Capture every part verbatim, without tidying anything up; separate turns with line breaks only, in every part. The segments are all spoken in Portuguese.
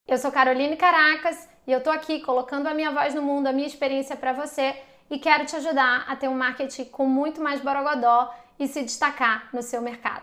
Eu sou Caroline Caracas e eu tô aqui colocando a minha voz no mundo, a minha experiência para você e quero te ajudar a ter um marketing com muito mais borogodó e se destacar no seu mercado.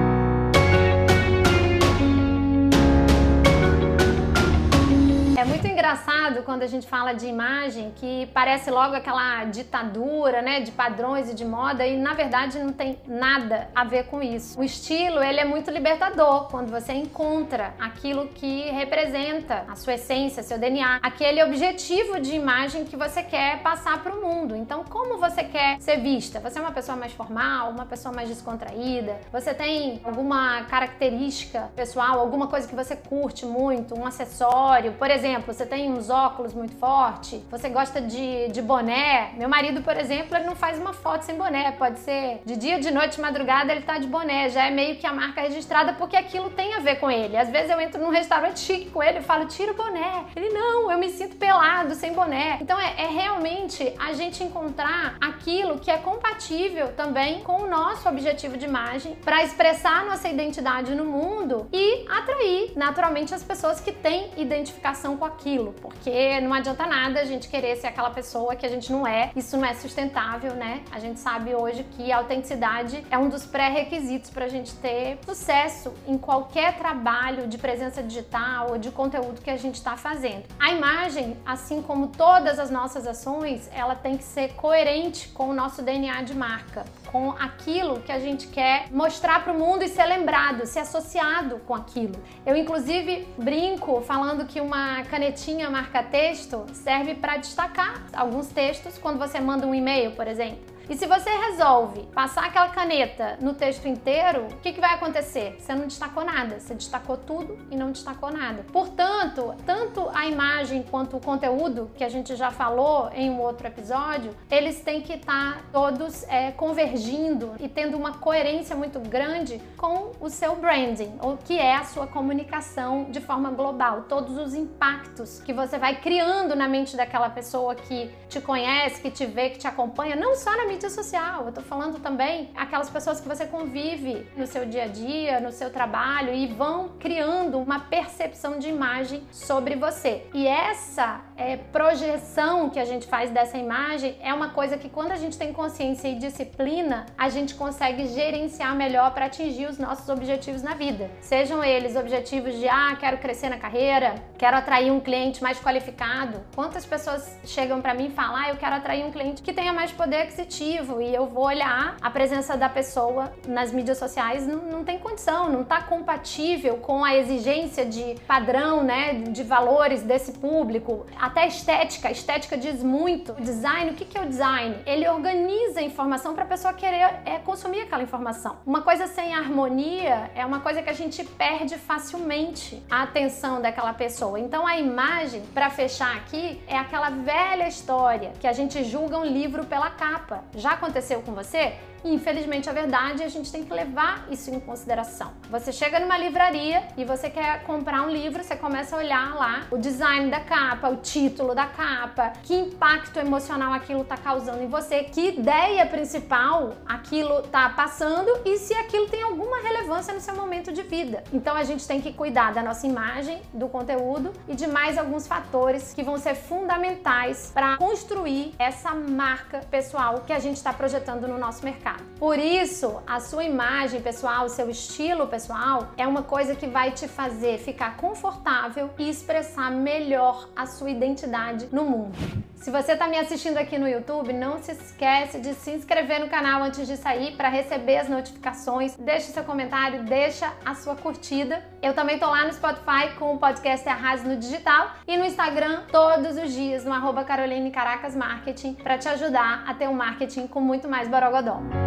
É muito engraçado quando a gente fala de imagem que parece logo aquela ditadura, né, de padrões e de moda e na verdade não tem nada a ver com isso. O estilo, ele é muito libertador quando você encontra aquilo que representa a sua essência, seu D N A, aquele objetivo de imagem que você quer passar para o mundo. Então, como você quer ser vista? Você é uma pessoa mais formal, uma pessoa mais descontraída? Você tem alguma característica pessoal, alguma coisa que você curte muito, um acessório, por exemplo? Exemplo, você tem uns óculos muito fortes, você gosta de, de boné. Meu marido, por exemplo, ele não faz uma foto sem boné. Pode ser de dia, de noite, de madrugada, ele tá de boné. Já é meio que a marca registrada porque aquilo tem a ver com ele. Às vezes eu entro num restaurante chique com ele e falo, tira o boné. Ele, não, eu me sinto pelado, sem boné. Então é, é realmente a gente encontrar aquilo que é compatível também com o nosso objetivo de imagem para expressar a nossa identidade no mundo e atrair naturalmente as pessoas que têm identificação com aquilo, porque não adianta nada a gente querer ser aquela pessoa que a gente não é, isso não é sustentável, né? A gente sabe hoje que a autenticidade é um dos pré-requisitos para a gente ter sucesso em qualquer trabalho de presença digital ou de conteúdo que a gente está fazendo. A imagem, assim como todas as nossas ações, ela tem que ser coerente com o nosso D N A de marca, com aquilo que a gente quer mostrar para o mundo e ser lembrado, ser associado com aquilo. Eu, inclusive, brinco falando que uma canetinha marca-texto serve para destacar alguns textos quando você manda um e-mail, por exemplo. E se você resolve passar aquela caneta no texto inteiro, o que, que vai acontecer? Você não destacou nada, você destacou tudo e não destacou nada. Portanto, tanto a imagem quanto o conteúdo, que a gente já falou em um outro episódio, eles têm que estar todos é, convergindo e tendo uma coerência muito grande com o seu branding, o que é a sua comunicação de forma global, todos os impactos que você vai criando na mente daquela pessoa que te conhece, que te vê, que te acompanha, não só na mídia mídia social, eu tô falando também aquelas pessoas que você convive no seu dia a dia, no seu trabalho e vão criando uma percepção de imagem sobre você. E essa é, projeção que a gente faz dessa imagem é uma coisa que quando a gente tem consciência e disciplina, a gente consegue gerenciar melhor para atingir os nossos objetivos na vida. Sejam eles objetivos de, ah, quero crescer na carreira, quero atrair um cliente mais qualificado. Quantas pessoas chegam para mim e falam, ah, eu quero atrair um cliente que tenha mais poder aquisitivo e eu vou olhar a presença da pessoa nas mídias sociais, não, não tem condição, não está compatível com a exigência de padrão, né, de valores desse público. Até estética, a estética diz muito. O design, o que que é o design? Ele organiza a informação para a pessoa querer é, consumir aquela informação. Uma coisa sem harmonia é uma coisa que a gente perde facilmente a atenção daquela pessoa. Então a imagem, para fechar aqui, é aquela velha história que a gente julga um livro pela capa. Já aconteceu com você? Infelizmente, a verdade, a gente tem que levar isso em consideração. Você chega numa livraria e você quer comprar um livro, você começa a olhar lá o design da capa, o título da capa, que impacto emocional aquilo está causando em você, que ideia principal aquilo está passando e se aquilo tem alguma relevância no seu momento de vida. Então, a gente tem que cuidar da nossa imagem, do conteúdo e de mais alguns fatores que vão ser fundamentais para construir essa marca pessoal que a gente está projetando no nosso mercado. Por isso, a sua imagem pessoal, o seu estilo pessoal é uma coisa que vai te fazer ficar confortável e expressar melhor a sua identidade no mundo. Se você está me assistindo aqui no YouTube, não se esquece de se inscrever no canal antes de sair para receber as notificações. Deixe seu comentário, deixa a sua curtida. Eu também tô lá no Spotify com o podcast Arrase no Digital e no Instagram todos os dias no arroba Caroline Caracas Marketing para te ajudar a ter um marketing com muito mais borogodó.